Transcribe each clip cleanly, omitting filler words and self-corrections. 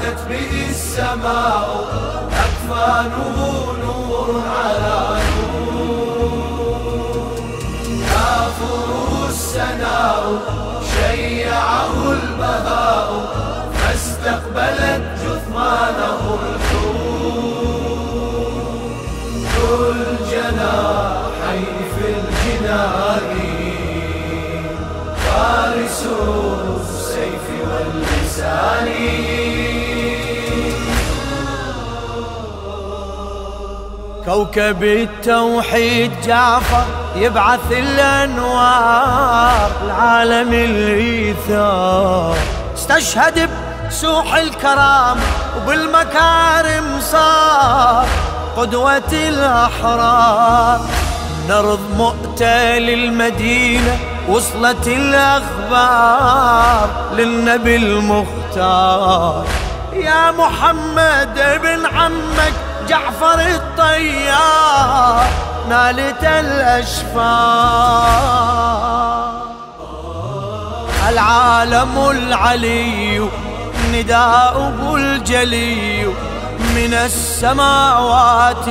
جادت به السماء أكفانه نور على نور، يافره السناء شيعه البهاء، فاستقبلت جثمانه الحور، ذو الجناحين في الجنان، فارس السيف واللسان. كوكب التوحيد جعفر يبعث الأنوار، العالم الإيثار استشهد بسوح الكرام، وبالمكارم صار قدوة الأحرار. نرض مؤتة للمدينة وصلت الأخبار للنبي المختار، يا محمد ابن عمك جعفر الطيار نالت الأشفار. العالم العلي نداؤه الجلي من السماوات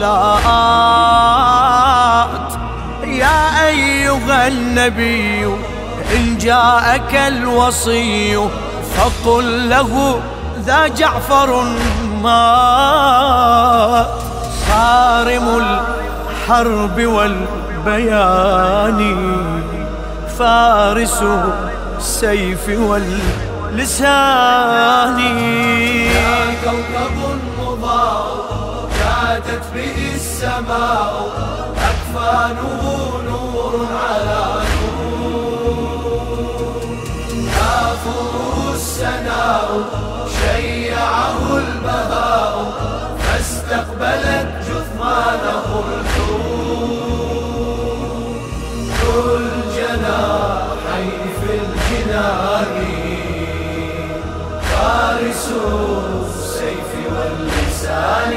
العلات، يا أيها النبي إن جاءك الوصي فقل له ذا جعفر مات، صارم الحرب والبيان، فارس السيف واللسان. يا كوكب مضاء جادت به السماء أكفانه نور على نور، يافره السناء شيعه البهاء، فاستقبلت جثمانه الحور، ذو الجناحين في الجنان، فارس السيف واللسان.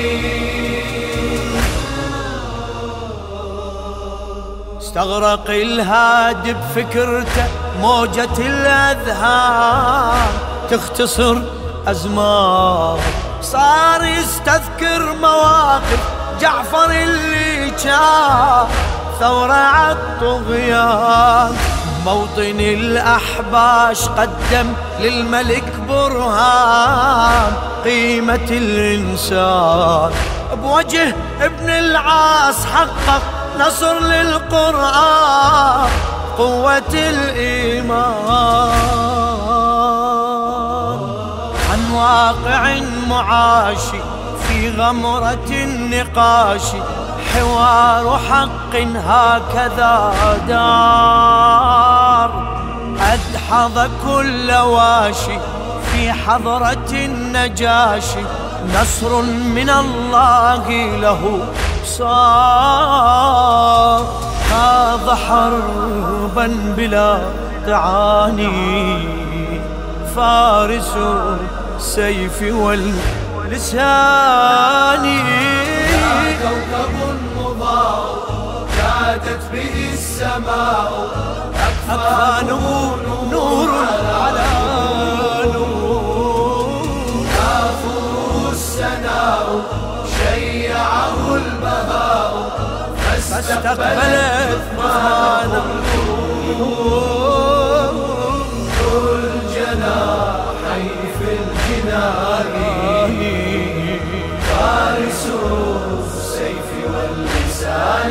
استغرق الهادي بفكرته موجة الأذهان، تختصر أزمان صار يستذكر مواقف جعفر اللي كان ثورة عالطغيان. موطن الأحباش قدم للملك برهان قيمة الإنسان، بوجه ابن العاص حقق نصر للقرآن قوة الإيمان. عن واقع معاشي في غمرة النقاش، حوار حق هكذا دار، أدحض كل واشي في حضرة النجاشي، نصر من الله له صار. خاض حربا بلا تعاني، فارس السيف واللسان. يا كوكب مضاء جادت به السماء أكفانه نور على نور، يافره السناء شيعه البهاء، فاستقبلت جثمانه الحور، ذو الجناحين في الجنان، فارس السيف واللسان.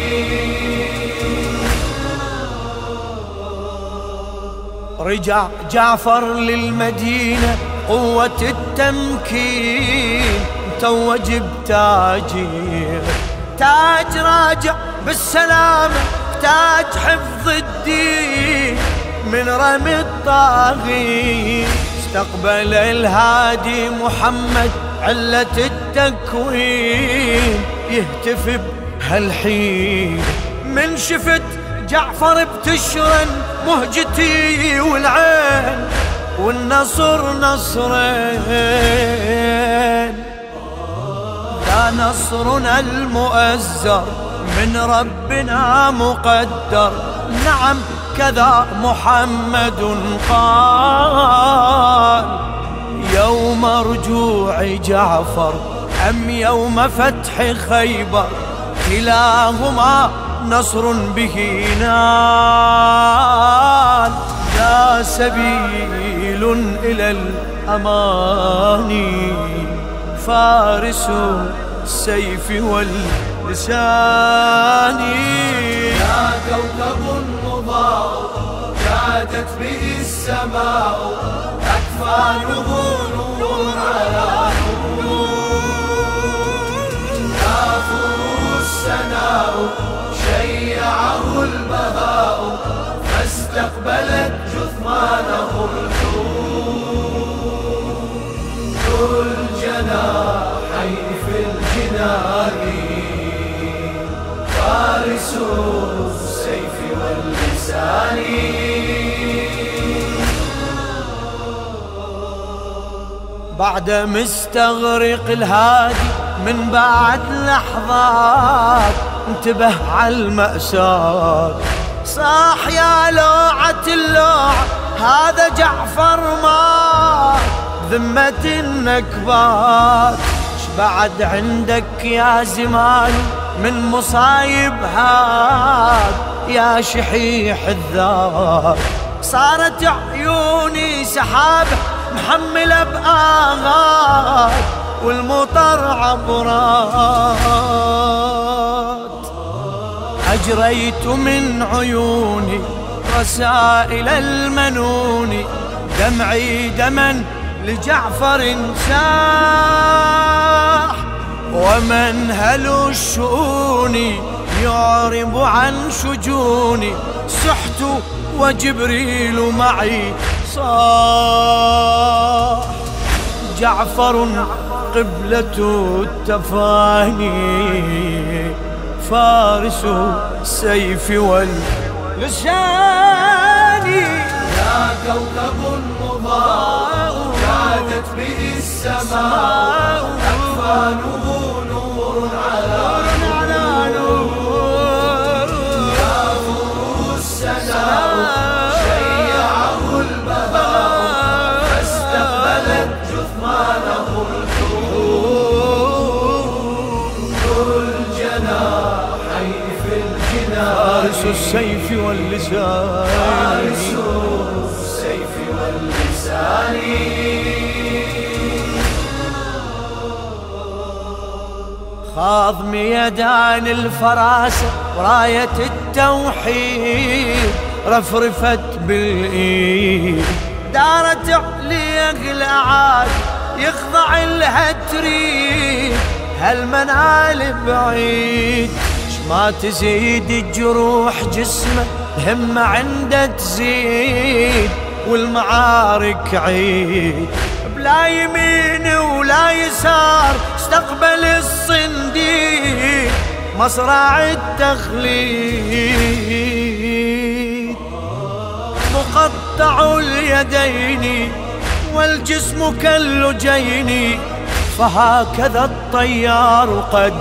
رجع جعفر للمدينة قوة التمكين، متوج بتاجه تاج راجع بالسلامة، تاج حفظ الدين من رمي الطاغين. استقبل الهادي محمد علة التكوين، يهتف بهالحين من شفت جعفر بتشرن مهجتي والعين، والنصر نصرين. لا نصرنا المؤزر من ربنا مقدر، نعم كذا محمد قال. يوم رجوع جعفر أم يوم فتح خيبر، كلاهما نصر به نال، لا سبيل إلى الأمان، فارس السيف واللسان. يا كوكب مضاء جادت به السماء، أكفانه نور على نور، كافه السناء شيعه البهاء، فاستقبلت جثمانه الحور، ذو الجناحين في الجنان، فارس السيف واللسان. بعد مستغرق الهادي من بعد لحظات، انتبه على المأساة، صاح يا لوعة اللوعة هذا جعفر مات، ذمة النكبات بعد عندك يا زمان من مصايب هاد، يا شحيح الذات صارت عيوني سحابة محملة بآغات، والمطر عبرات، أجريت من عيوني رسائل المنون، دمعي دما لجعفر ساح، ومنهل الشؤون يعرب عن شجوني، سحت وجبريل معي صاح، جعفر قبلة التفاني، فارس السيف واللسان. يا كوكب مضاء جادت به السماء، أكفانه نور على نور، كافه السناء شيعه البهاء، فاستقبلت جثمانه الحور، ذو الجناحين في الجنان، فارس السيف واللسان، فارس السيف واللسان. خاض ميدان الفراسة وراية التوحيد، رفرفت بالإيد دارت عليه الأعاد، يخضع لها تريد هالمنال بعيد، ما تزيد الجروح جسمه الهمة عنده تزيد، والمعارك عيد بلا يمين ولا يسار، استقبل الصنديد مصرع التخليد، مقطع اليدين والجسم كاللجين، فهكذا الطيار قد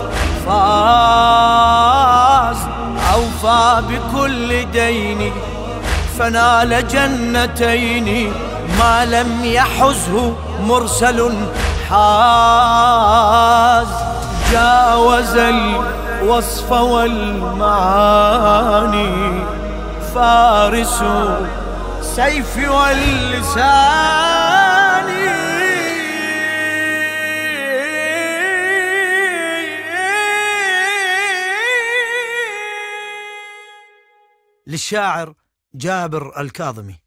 فاز، أوفى بكل دين فنال جنتين، ما لم يحزه مرسل حاز، جاوز الوصف والمعاني، فارس السيف واللسان. للشاعر جابر الكاظمي.